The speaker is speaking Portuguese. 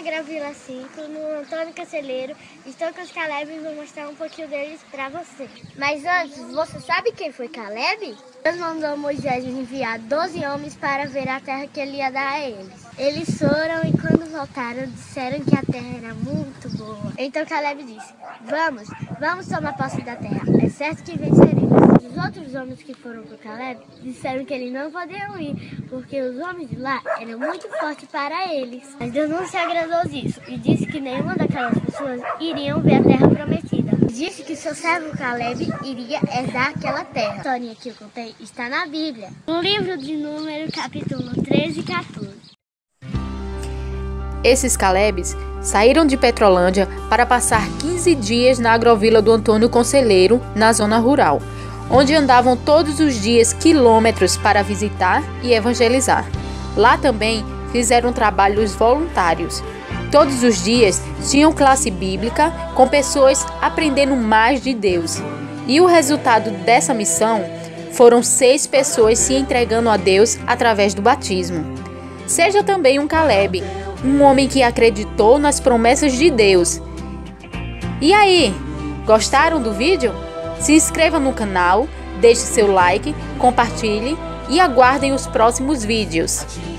Agrovila 5, no Antônio Conselheiro. Estou com os Caleb e vou mostrar um pouquinho deles para você. Mas antes, você sabe quem foi Caleb? Deus mandou Moisés enviar 12 homens para ver a terra que ele ia dar a eles. Eles foram e quando voltaram disseram que a terra era muito boa. Então Caleb disse, vamos tomar posse da terra, é certo que venceremos. Os outros homens que foram com Caleb disseram que eles não podiam ir, porque os homens de lá eram muito fortes para eles. Mas Deus não se agradou disso e disse que nenhuma daquelas pessoas iriam ver a terra prometida. Disse que seu servo Caleb iria herdar aquela terra. A história que eu contei está na Bíblia, no livro de Números, capítulo 13 e 14. Esses Calebs saíram de Petrolândia para passar 15 dias na agrovila do Antônio Conselheiro, na zona rural, onde andavam todos os dias quilômetros para visitar e evangelizar. Lá também fizeram trabalhos voluntários. Todos os dias tinham classe bíblica com pessoas aprendendo mais de Deus. E o resultado dessa missão foram 6 pessoas se entregando a Deus através do batismo. Seja também um Caleb, um homem que acreditou nas promessas de Deus. E aí, gostaram do vídeo? Se inscreva no canal, deixe seu like, compartilhe e aguardem os próximos vídeos.